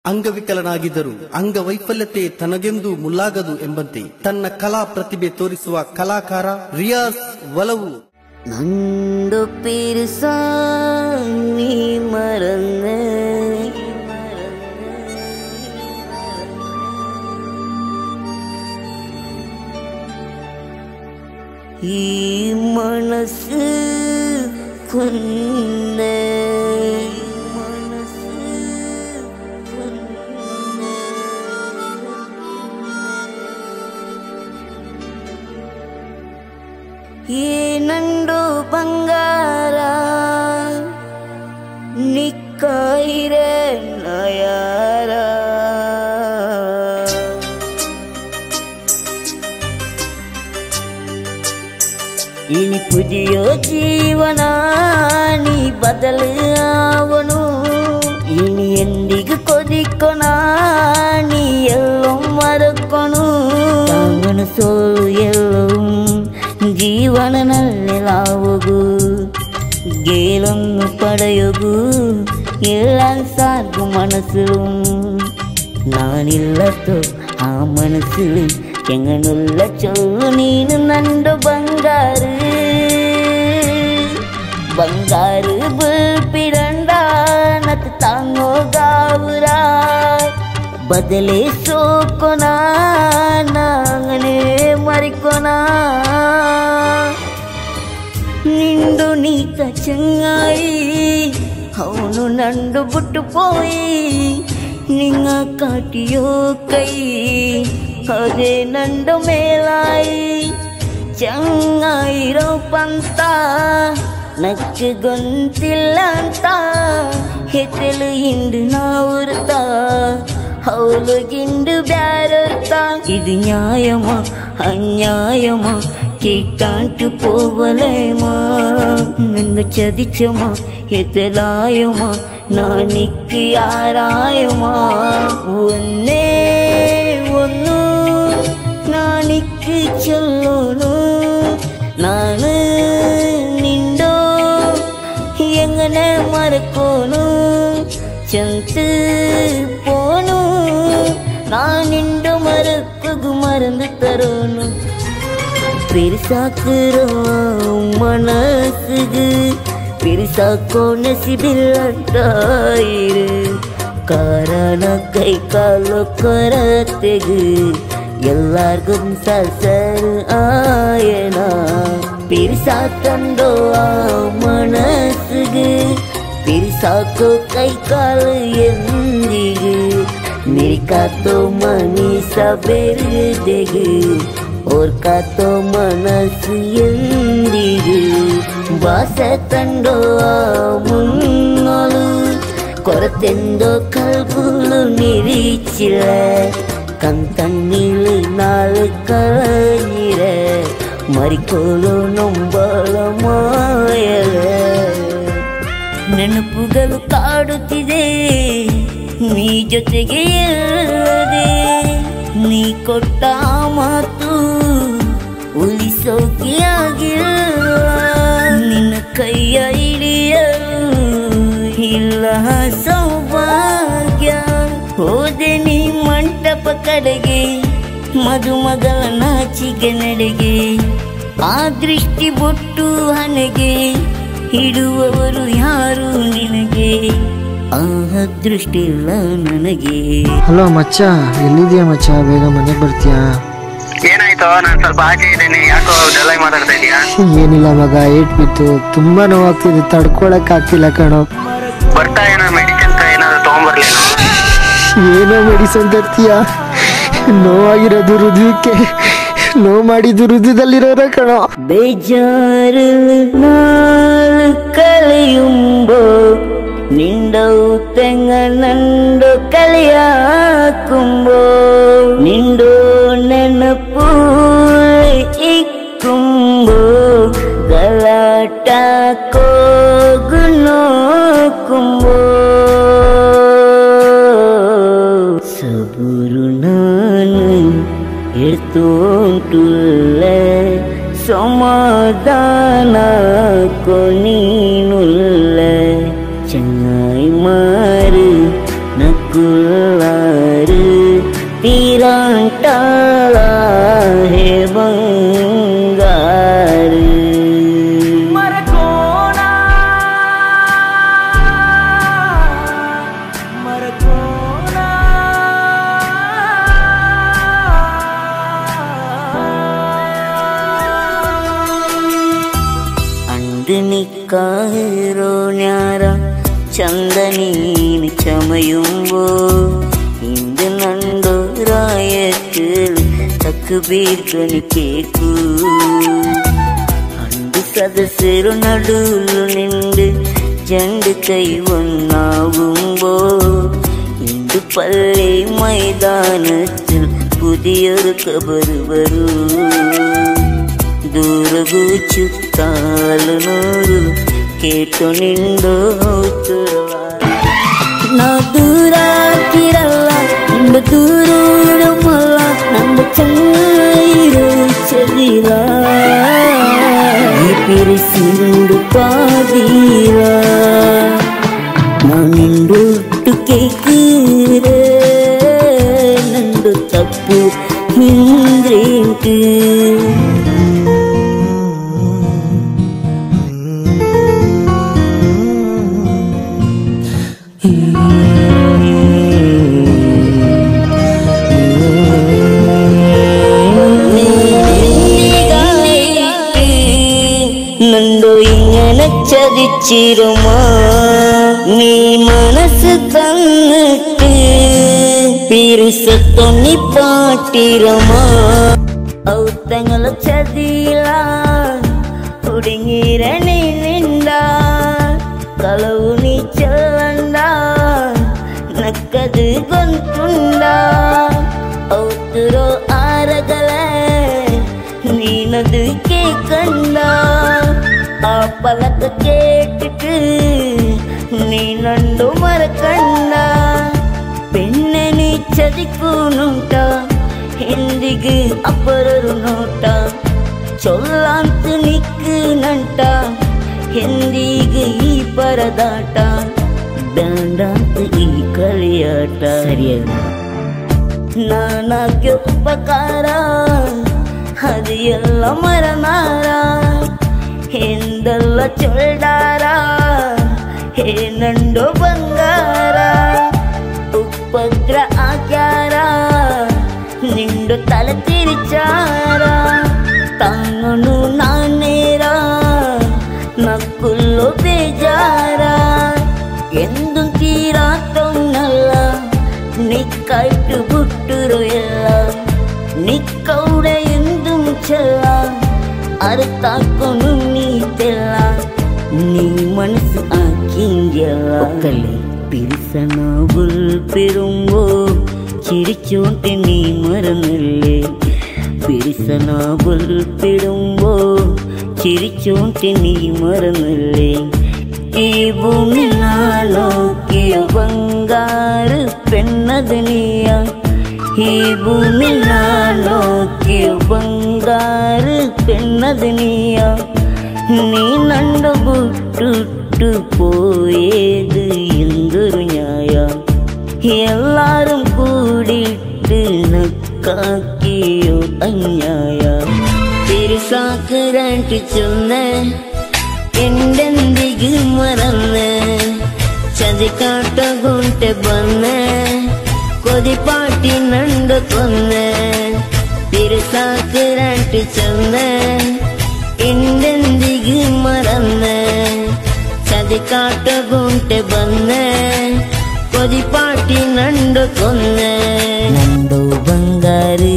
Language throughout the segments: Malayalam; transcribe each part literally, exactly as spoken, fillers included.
ಅಂಗವಿಕಲನಾಗಿದ್ದರೂ ಅಂಗವೈಫಲ್ಯತೆ ತನಗೆಂದು ಮುಲ್ಲಾಗದು ಎಂಬಂತೆ ತನ್ನ ಕಲಾ ಪ್ರತಿಭೆ ತೋರಿಸುವ ಕಲಾಕಾರ ರಿಯಾಜ್ ವಲವು. ನಂದು ಪಿರ್ಸ ನೀ ಮರನ್ನೆ ಈ ಮನಸ್ಸು ಕೊನ್ನೆ ಈ ನಂಡು ಬಂಗಾರ ನಿಕ್ಕೈರೆ ನಯಾರ ಇನಿ ಪುದಿಯ ಜೀವನ ನೀ ಬದಲಾವನು ಇನಿ ಎಂದಿಗೂ ಕೊದಿಕೊನ ನೀ ಎಲ್ಲೋ ಮರಕೊನು ತಾಂಗನು ಸೋಲು ಎಲ್ಲೋ ಜೀವನನಲ್ಲೆಲಾವಗು ಗೇಲನ್ನು ಪಡೆಯಗು ಎಲ್ಲ ಸಾರ್ಗು ಮನಸ್ಸು ನಾನಿಲ್ಲತ್ತು ಆ ಮನಸ್ಸು ಎಂಗನುಲ್ಲ ಚೊಲ್ಲು ನೀನು ನಂಡು ಬಂಗಾರು ಬಂಗಾರು ಬುಲ್ಪಿರಂಡ ನತ್ತು ತಾಂಗೋ ಗಾವುರ ಬದಲೇ ಸೋಕೊನಾ ನಾಂಗನೇ ಮರಿಕೊನಾ నిండు నీత చెంగాయి అవును నండు బుట్టుపోయి నింగ కాటియో కై అదే నండు మేలాయి చెంగాయి రూపంత నచ్చు గొంతిల్లంత ಹೆತ್ತಲು ಇಂಡು ನಾವುರ್ತ ಹೌಲು ಗಿಂಡು ಬ್ಯಾರರ್ತ ಇದು ನ್ಯಾಯಮ ಅನ್ಯಾಯಮ கேட்டாண்டு போவலேமா நன்கு சதிச்சமா எத்தலாயமா நானிக்கு யாராயமா ஒன்னே ஒன்னு நானிக்கு சொல்லோனு நானு நிண்டோ எங்கனே மறக்கோனு செந்து போனு நான் நிண்டு மறக்குகு மறந்து தரோனு பெருசாக்குறோ மனசுகு பெருசாக்கோ நசிபில்லாயிரு ಕಾರಣ ಕೈ ಕಾಲು ಕೊರತೆಗು ಎಲ್ಲಾರ್ಗೂ ಸಸರು ಆಯನ ಪಿರ್ಸಾಕಂಡೋ ಆ ಮನಸ್ಸುಗು ಪಿರ್ಸಾಕೋ ಕೈ ಕಾಲು ಎಂದಿಗು ನಿರಿಕಾತೋ ಮನೀಸ ಬೆರುದೆಗು ಓರ್ಕ ತೋ ಮನಸ್ಸು ಎಂದಿಗೂ ಬಾಸೆ ತಂಡೋ ಮುನ್ನೋಲು ಕೊರತೆಂದೋ ಕಲ್ಪುಲು ನಿರೀಚಿಲ್ಲ ಕಂತಣ್ಣೀಳು ನಾಳು ಕಳೀರ ಮರಿಕೋಲು ನೊಂಬಳ ಮಾಯಲ ನೆನಪುಗಳು ಕಾಡುತ್ತಿದೆ ನೀ ಜೊತೆಗೆ ಇಲ್ಲದೆ ನೀ ಕೊಟ್ಟ ಮಾತು ಉಳಿಸೋಕೆ ಆಗಿಲ್ಲ ನಿನ್ನ ಕೈಯ ಹಿಡಿಯಲು ಇಲ್ಲ ಸೌಭಾಗ್ಯ ಹೋದೆ ನೀ ಮಂಟಪ ಕಡೆಗೆ ಮದುಮಗಳ ನಾಚಿಗೆ ನಡೆಗೆ ಆ ದೃಷ್ಟಿ ಬೊಟ್ಟು ಹಣೆಗೆ ಇಡುವವರು ಯಾರು ನಿನಗೆ ಆ ದೃಷ್ಟಿ ಇಲ್ಲ ನನಗೆ. ಹಲೋ ಮಚ್ಚ, ಎಲ್ಲಿದ್ಯಾ ಮಚ್ಚ? ಬೇಗ ಮನೆಗೆ ಬರ್ತೀಯಾ? ಏನಾಯ್ತು? ನಾನು ಸ್ವಲ್ಪ ಆಚೆ ಇದ್ದೀನಿ, ಯಾಕೋ ಡಲ್ ಆಗಿ ಮಾತಾಡ್ತಾ ಇದೀಯಾ? ಏನಿಲ್ಲ ಮಗ, ಏಟ್ ಬಿತ್ತು, ತುಂಬಾ ನೋವಾಗ್ತಿದೆ, ತಡ್ಕೊಳಕ್ ಆಗ್ತಿಲ್ಲ ಕಣೋ. ಬರ್ತಾ ಏನೋ ಮೆಡಿಸಿನ್ ಏನಾದ್ರು ತಗೊಂಡ್ಬರ್ಲೇನೋ? ಏನೋ ಮೆಡಿಸಿನ್ ತರ್ತೀಯಾ? ನೋವಾಗಿರೋದು ಹೃದಯಕ್ಕೆ, ನೋವು ಮಾಡಿದ್ದು ಹೃದಯದಲ್ಲಿರೋರ ಕಣೋ. ಬೇಜಾರು ನಾಳು ಕಳೆಯುಂಬೋ ನಿಂಡವು ತೆಂಗ ನಂಡು ಕಲಿಯಾಕುಂಬೋ ನಿಂಡು ನೆನಪು ಇಕ್ಕುಂಬೋ ಗಲಾಟ ಕೋಗುನೋ ಕುಂಬೋ ಸಬುರು ನಾನು ಎಡ್ತೋಂಟುಲ್ಲ ಸಮಾಧಾನ ಕೊನೀನುಲ್ಲ ಚಂಗಾಯಿ ಮಾರು ನಕ್ಕುಲ್ಲ ఉంటావా హే బంగారు మరకోనా మరకోనా നിക്കാഹിറോ ഞാറ ചന്ദനീന് ചമയുമ്പോ ഇന്ത് നണ്ടോരായത്തിൽ തക്ബീർഗനി കേക്കൂ അണ്ട് സദസ്സരു നടുലു നിണ്ട് ജണ്ട് കൈ ഒന്നാവുമ്പോ ഇന്ത് പള്ളി മൈതാനത്തിൽ പുതിയൊരു കബറ് വരൂ ദൂരഗു ചുത്താല് നൂറ് കേട്ടു നിണ്ടോ నా దూరాకిరల్ల నిండు దూరమల్ల నందు చెన్నైరు చెదిలా ఈ పిరిసిండు పాదీలా నా నిండు కేకీరే నందు తప్పు హింద్రేంటి നണ്ടു ഇങ്ങനെ ചതിച്ചിരുമാ നീ മനസ്സ് തന്നിട്ട് പിരിസത്തൊന്നി പാട്ടിരുമാ ഔത്തങ്ങള ചതിയില കുടുങ്ങിരണി നിണ്ട കളവു നീ ചെല്ലണ്ട നക്കത് ഗൊന്തുണ്ട ഔത്തുരോ ആരകളെ നീനത് കേക്കണ്ട ആ പലക കേട്ടിട്ട് നീ നണ്ടു മറക്കണ്ട പെണ്ണെ നീ ചതിക്കുന്നുണ്ട എന്തിക്ക് അപ്പറൊരു നോട്ട ചൊല്ലാന്ത് നിക്കുന്നുണ്ട എന്തിക്ക് ഈ പരദാട്ട വേണ്ടാത്ത ഈ കളിയാട്ട ಸರಿಯಾಗಿ ನಾನಾಗ್ಯ ಉಪಕಾರ ಅದು ಎಲ್ಲ ಮರನಾರ ಎಂದೆಲ್ಲ ಚೊಲ್ಡಾರ ಏನಂಡೋ ಬಂಗಾರ ಉಪದ್ರ ಆಕ್ಯಾರ ನಿಂಡು ತಲೆ ತಿರಿಚಾರ ತಾಂಗನು ನಾನೇರ ನಕ್ಕುಲ್ಲು ಬೇಜಾರ എന്തും തീരാത്തൊന്നല്ല നിക്കായിട്ട് വിട്ടുറോ എല്ലാം നിക്കൗടെ എന്തും ചെല്ലാം അറുത്താക്കൊന്നും നീ തെല്ല നീ മനസ്സ് ആക്കിങ്കല്ലേ പിരിസനാവുൽ പെരുമ്പോ ചിരിച്ചോട്ടെ നീ മറന്നില്ലേ പിരിസനാവുൽ പെരുമ്പോ ചിരിച്ചോട്ടെ നീ മറന്നില്ലേ ഈ ഭൂമി നോക്കിയ ബംഗാറ് പെണ്ണത് നീയ ഈ ഭൂമി നോക്കിയ ബംഗാറ് പെണ്ണത് നീയ നീ നണ്ടു വിട്ടിട്ടു പോയത് എന്തൊരു ന്യായ എല്ലാരും കൂടിയിട്ട് നക്കാക്കിയോ അന്യായ തിരുസാക്ക് രണ്ട് ചൊന്നേ എന്തെന്തിക്ക് മറന്ന് ചതിക്കാട്ട കൊണ്ട് വന്ന് കൊതിപ്പാട്ടി നണ്ട് കൊന്ന് തിരുസാക്ക് രണ്ട് ചെന്ന് എന്തെന്തിക്ക് മറന്ന് ചതിക്കാട്ട കൊണ്ട് വന്ന് കൊതിപ്പാട്ടി നണ്ട് കൊന്ന് നണ്ടു ಬಂಗಾರು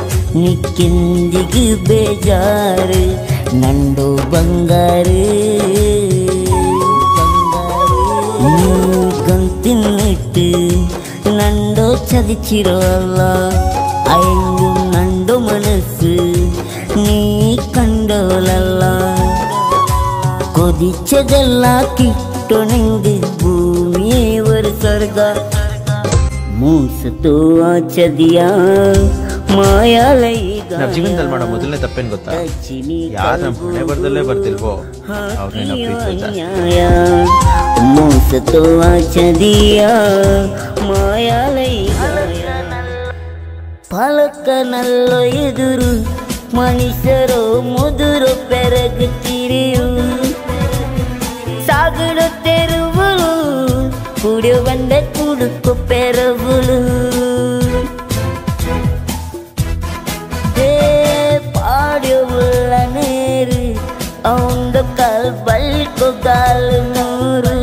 ನಿಕ್ಕೆಂದಿಗೆ ಬೇಜಾರು ನಂಡು ಬಂಗಾರು ನೀ ಗಂತಿನ್ನಿಟ್ಟು ನಂಡೋ ಚದಿಚಿರೋ ಅಲ್ಲ ಅಯ್ಯಂಗು ನಂಡು ಮನಸ್ಸು ನೀ ಕಂಡೋಲಲ್ಲ കൊതിച്ചതല്ല കിട്ടണമെങ്കിൽ ഭൂമിയെ ഒരു സ്വർഗ ಮೂಸತು ಆಚದಿಯಾ ಮಾಯಾಲೈಗ ನಮ್ಮ ಜೀವನದಲ್ಲಿ ಮಾಡೋ ಮೊದಲನೇ ತಪ್ಪೇನು ಗೊತ್ತಾ? ಯಾರು ನಮ್ಮ ಹಣೆ ಬರದಲ್ಲೇ ಬರ್ತಿಲ್ವೋ ಅವ್ರನ್ನೇ ನಾವು ಪ್ರೀತಿಸ್ತಾ. ಮೂಸತು ಆಚದಿಯಾ ಮಾಯಾಲೈಗ పలకనల్లో ఎదురు మనిషరో ముదురు పెరగు తిరియు సాగుడు తెరువులు కుడి వంద కుడుకు పెరవులు పాడువుల నేరు ఔంద కల్బల్కు గాలు నూరు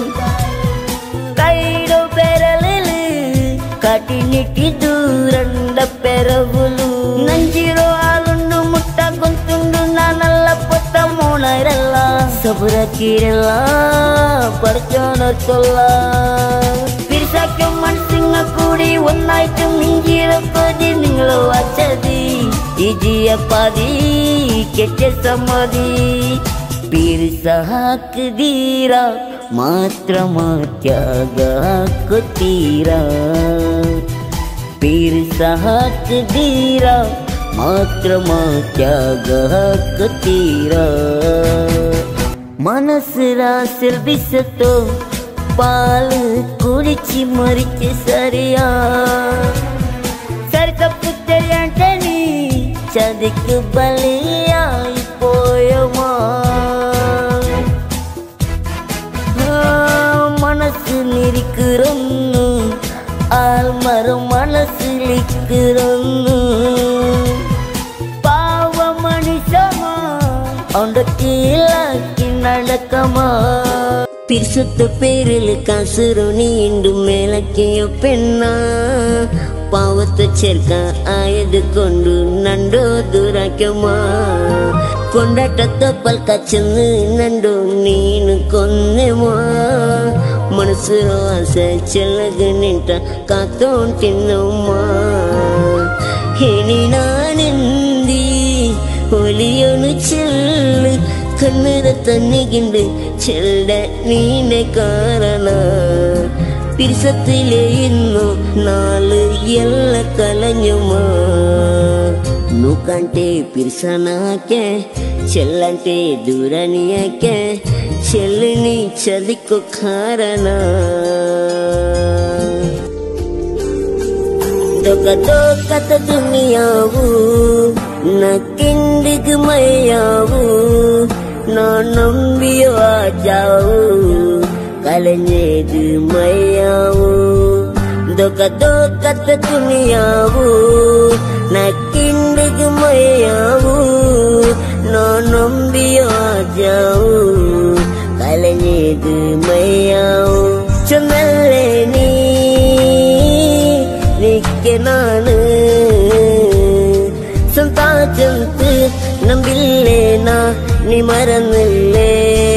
కైడు పెరలిలు కటినిటి దూరండ పెరవులు నంజిరో ఆలుండు ముట్ట గొంతుండు నానల్ల పొట్ట మూనరెల్ల సబుర కిరెల్ల పర్చోన చొల్ల പിരിസാക്ക മനസ്സിങ്ങ കൂടി ഒന്നായിട്ടും നെഞ്ചിറപ്പതി നിങ്ങൾ വച്ചതി ഇജിയ പതി കെറ്റ സമ്മതി പിരിസാക്ക് ധീര മാത്രമാ ത്യാഗാക്കു തീര പിരിസാക്ക് ധീര മാത്രമാ ത്യാഗാക്കു തീര മനസ്സ് രാസിൽ വിസത്തോ പാല് കുടിച്ച് മറിച്ച് സരിയാ സരി തപ്പു തെരിയാണ്ടനി ചതിക്ക് ബലിയായി പോയമാ മനസ്സ് നിരിക്കുറന്നു ആൽമരം മനസ്സിലിക്കുറന്നു പാവ മനുഷ്യമാ അവന്റെ കീഴാക്കി നടക്കമാ പിരിസത്ത പേരിൽ കാസുരു നീണ്ടു മേലക്കെയോ പെണ്ണ പാവത്തെ ചേർക്ക ആയത് കൊണ്ടു നണ്ടോ ദൂരാക്കമാ കൊണ്ടാട്ടത്ത പൽക്കച്ചെന്ന് നണ്ടോ നീನು കൊന്നെമാ മനസ്സിರೋ ಆಸೆ ಚೆಲ್ಲಗ ನಿಂಟ ಕಾತೋಂಟಿನ್ನಮ್ಮ ಹೇಳಿ ನಾನೆಂದಿ ഒലിയൊന്നു ചെല്ല് കണ്ണുര തന്നികിണ്ട് ചെല്ല നീനെ കാരണ പിരിസത്തിലെ ഇന്നു നാല് എല്ല കലഞ്ഞുമാ నుకంటే పిరిసనాకే చెల్లంటే దూరనియాకే చెల్లిని చదికు కారణ దొక దొకత దునియావు నకిందిగు మయ్యావు నా నంబియో ఆజావు కలഞ്ഞేదు మయ్యావు దొక దొకత దునియావు నకిందిగు మయ్యావు నా నంబియో ఆజావు కలഞ്ഞేదు మయ్యావు ചൊന്നല്ലേ നീ നിക്ക് നാണ് സംതാചന്ത് നമ്പില്ലേ നാ നീ മറന്നില്ലേ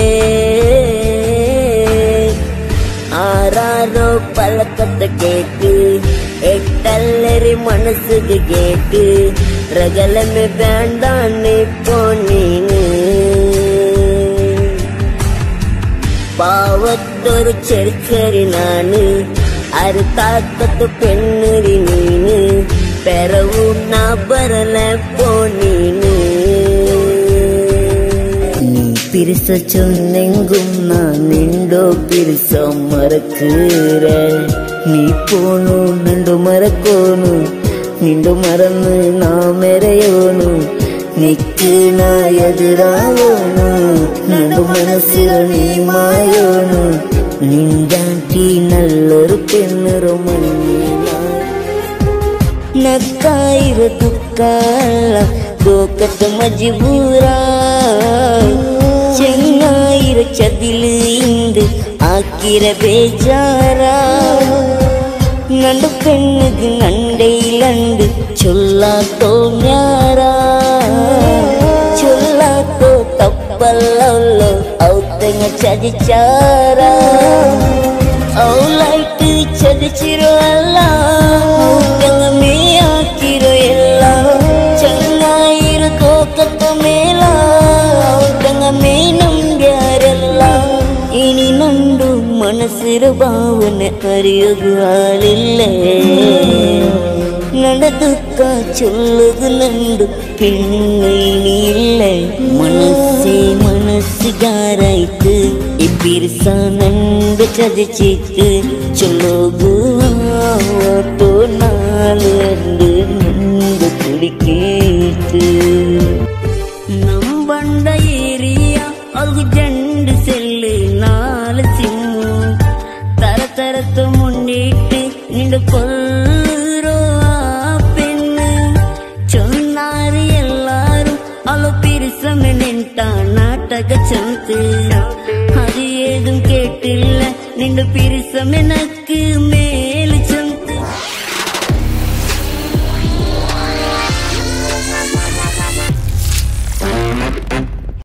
ആരാരോ പലക്കത്ത് കേട്ട് എട്ടല്ലരി മനസ്സുക്ക് കേട്ട് പ്രകലമേ വേണ്ടാന്ന് പോന്നീന് പാവത്തൊരു ചെറുക്കരി നാണ് അരുത്താക്കത്ത് പെണ്ണുരി നീന് പെറവു നാ ബരല പോന്നീന് നീ പിരിസ ചൊന്നെങ്കും നാ നിണ്ടോ പിരിസ മറക്കുറ നീ പോണു നണ്ടു മറക്കോണു നിണ്ടു മറന്ന് നാ മെരയോണു നിക്ക് നാ എതിരാവോണു നണ്ടു മനസ്സിൽ നീ മായോണു നിന്റാറ്റി നല്ലൊരു പെണ്ണുറു മഞ്ഞ നക്കായിര ദുഃഖല്ല ഗോക്കത്ത് മജിബൂര ചെങ്ങായിര ചതില് ഇണ്ട് ആക്കിര ബേജാര നണ്ടു പെണ്ണുക്ക് നണ്ടയിലണ്ട് ചൊല്ലാത്തോ ഞാരാ ചൊല്ലാത്തോ തപ്പല്ലോ ഔത്തങ്ങ ചതിച്ചാരാ ഔലായിട്ട് ചതിച്ചിരോ അല്ല ഊത്തങ്ങ മേയാക്കിരോ ಎಲ್ಲ ചങ്ങായിര കോക്കത്ത മേല ഔത്തങ്ങ മേ ನಂಬ್ಯಾರೆಲ್ಲ ഇനി നണ്ടു മനസ്സിര ഭാവന അറിയുക ആളില്ലേ നടതുക്ക ചൊല്ലുക നണ്ടു പിന്നില്ലേ മനസ്സേ മനസ്സുകാരായിട്ട് ഈ പിരിസ നണ്ട് ചതിച്ചിട്ട് ചൊല്ലുക നാല് கூடி கேட்டு நம்பண்ட ஏரியா அல்கு ஜண்டு செல்லு நாலு சிம்மு தர தரத்து முன்னிட்டு நின்று கொல்றோ பெண்ணு சொன்னாரு எல்லாரும் அலோ பிரிசமே நின்ட்டா நாட்டக சந்து அது ஏதும் கேட்டில்ல நின்று பிரிசம் எனக்கு மே